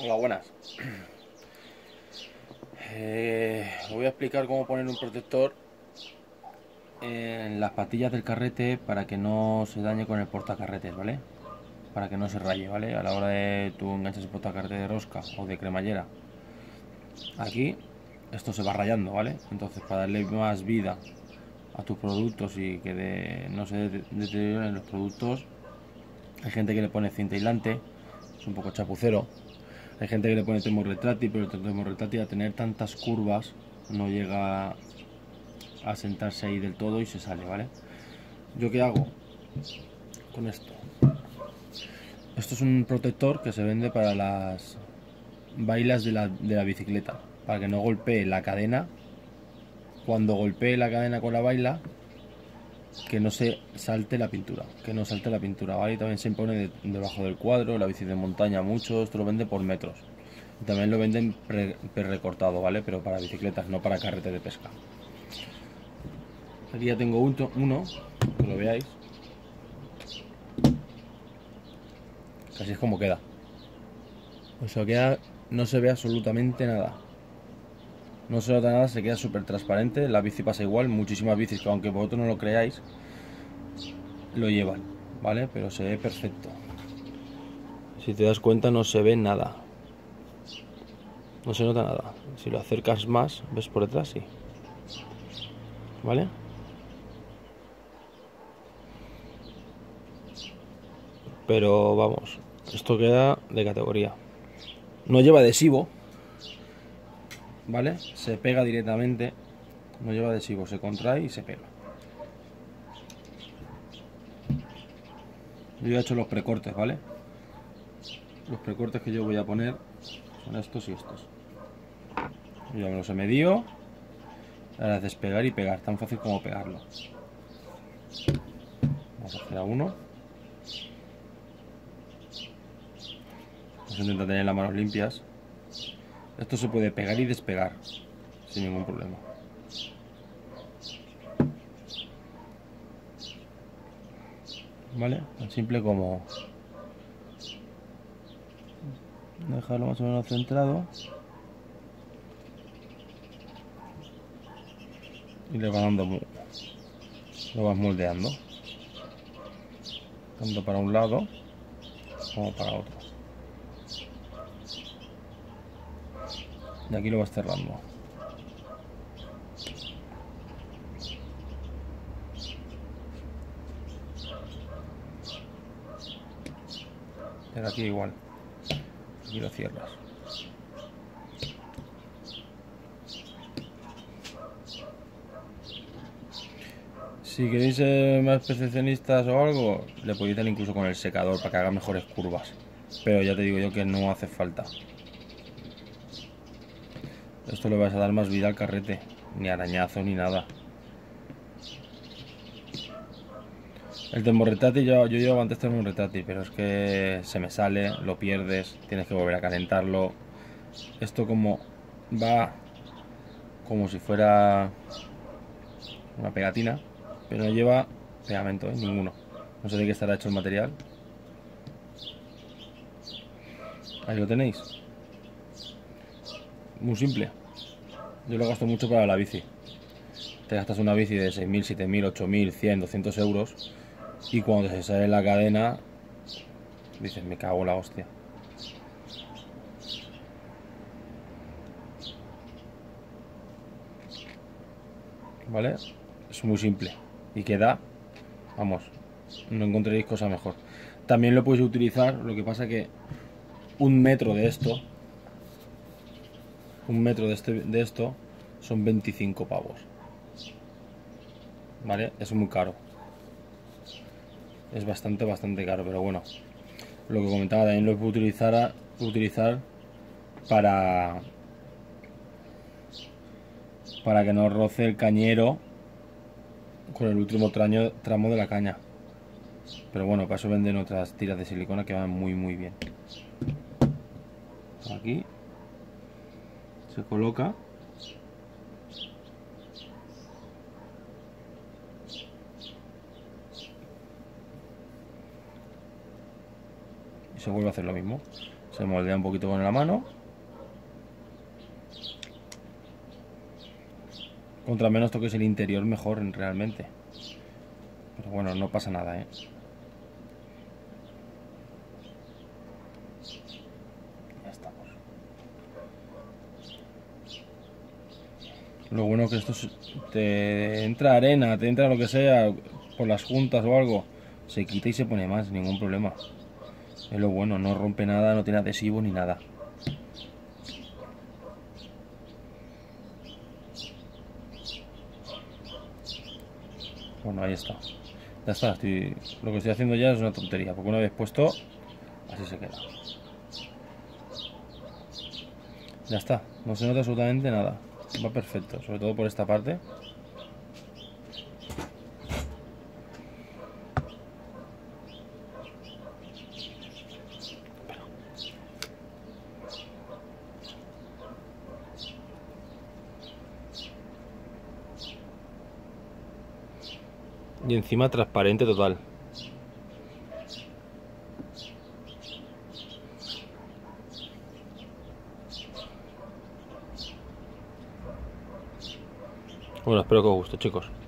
Hola, buenas. Os voy a explicar cómo poner un protector en las patillas del carrete para que no se dañe con el portacarretes, ¿vale? Para que no se raye, ¿vale? A la hora de tú enganchas el portacarrete de rosca o de cremallera. Aquí esto se va rayando, ¿vale? Entonces, para darle más vida a tus productos y que no se deterioren los productos, hay gente que le pone cinta aislante, es un poco chapucero. Hay gente que le pone termorretrati, pero el termorretrati a tener tantas curvas no llega a sentarse ahí del todo y se sale, ¿vale? ¿Yo qué hago con esto? Esto es un protector que se vende para las bailas de la bicicleta, para que no golpee la cadena. Cuando golpee la cadena con la baila, que no se salte la pintura, ¿vale? Y también se pone debajo del cuadro, la bici de montaña mucho, esto lo vende por metros. Y también lo venden pre-recortado, ¿vale? Pero para bicicletas, no para carrete de pesca. Aquí ya tengo uno, que lo veáis. Así es como queda. O sea, queda, no se ve absolutamente nada. No se nota nada, se queda súper transparente. La bici pasa igual, muchísimas bicis que aunque vosotros no lo creáis, lo llevan, ¿vale? Pero se ve perfecto. Si te das cuenta no se ve nada. No se nota nada. Si lo acercas más, ves por detrás, sí. ¿Vale? Pero vamos, esto queda de categoría. No lleva adhesivo, ¿vale? Se pega directamente. No lleva adhesivo, se contrae y se pega. Yo ya he hecho los precortes, ¿vale? Los precortes que yo voy a poner son estos y estos. Yo ya me los he medido. Ahora es despegar y pegar, tan fácil como pegarlo. Vamos a hacer a uno. Vamos a intentar tener las manos limpias. Esto se puede pegar y despegar sin ningún problema. ¿Vale? Tan simple como dejarlo más o menos centrado y le va dando, lo vas moldeando tanto para un lado como para otro, y aquí lo vas cerrando. Pero aquí igual, aquí lo cierras. Si queréis ser más perfeccionistas o algo, le podéis dar incluso con el secador para que haga mejores curvas. Pero ya te digo yo que no hace falta. Esto le vas a dar más vida al carrete, ni arañazo ni nada. El termorretrati, yo llevo antes termorretrati, pero es que se me sale, lo pierdes, tienes que volver a calentarlo. Esto como va como si fuera una pegatina, pero no lleva pegamento, ninguno. No sé de qué estará hecho el material. Ahí lo tenéis. Muy simple. Yo lo gasto mucho para la bici. Te gastas una bici de 6.000, 7.000, 8.000, 100, 200 euros y cuando se sale la cadena dices, me cago en la hostia. ¿Vale? Es muy simple y queda, vamos, no encontraréis cosa mejor. También lo podéis utilizar, lo que pasa que un metro de esto, de esto son 25 pavos. ¿Vale? Es muy caro. Es bastante caro, pero bueno. Lo que comentaba, también lo puedo utilizar para que no roce el cañero con el último tramo de la caña. Pero bueno, para eso venden otras tiras de silicona que van muy bien. Aquí se coloca. y se vuelve a hacer lo mismo. Se moldea un poquito con la mano. Contra menos toques el interior mejor realmente. Pero bueno, no pasa nada, ¿eh? Ya estamos. Lo bueno que esto te entra arena, te entra lo que sea, por las juntas o algo, se quita y se pone más, ningún problema. Es lo bueno, no rompe nada, no tiene adhesivo ni nada. Bueno, ahí está. Ya está, lo que estoy haciendo ya es una tontería, porque una vez puesto, así se queda. Ya está, no se nota absolutamente nada. Va perfecto, sobre todo por esta parte. Y encima transparente total. Bueno, espero que os guste, chicos.